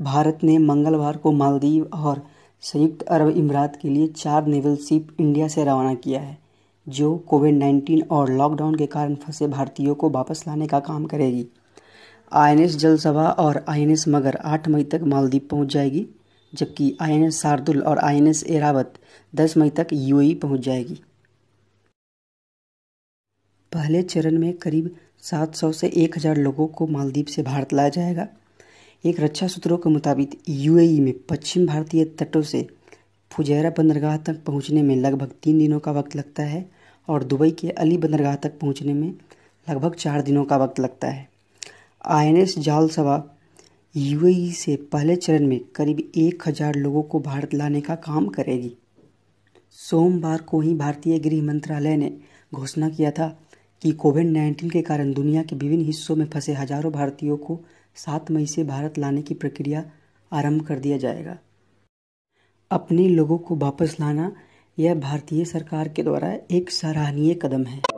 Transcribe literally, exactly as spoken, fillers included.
भारत ने मंगलवार को मालदीव और संयुक्त अरब अमीरात के लिए चार नेवल शिप इंडिया से रवाना किया है, जो कोविड नाइन्टीन और लॉकडाउन के कारण फंसे भारतीयों को वापस लाने का काम करेगी। आईएनएस जलसवा और आईएनएस मगर आठ मई तक मालदीव पहुंच जाएगी, जबकि आईएनएस शार्दुल और आईएनएस ऐरावत दस मई तक यूएई पहुंच जाएगी। पहले चरण में करीब सात सौ से एक हज़ार लोगों को मालदीव से भारत लाया जाएगा। एक रक्षा सूत्रों के मुताबिक यूएई में पश्चिम भारतीय तटों से फुजैरा बंदरगाह तक पहुंचने में लगभग तीन दिनों का वक्त लगता है और दुबई के अली बंदरगाह तक पहुंचने में लगभग चार दिनों का वक्त लगता है। आईएनएस जालसवा यूएई से पहले चरण में करीब एक हज़ार लोगों को भारत लाने का काम करेगी। सोमवार को ही भारतीय गृह मंत्रालय ने घोषणा किया था कि कोविड नाइन्टीन के कारण दुनिया के विभिन्न हिस्सों में फंसे हजारों भारतीयों को सात मई से भारत लाने की प्रक्रिया आरंभ कर दिया जाएगा। अपने लोगों को वापस लाना यह भारतीय सरकार के द्वारा एक सराहनीय कदम है।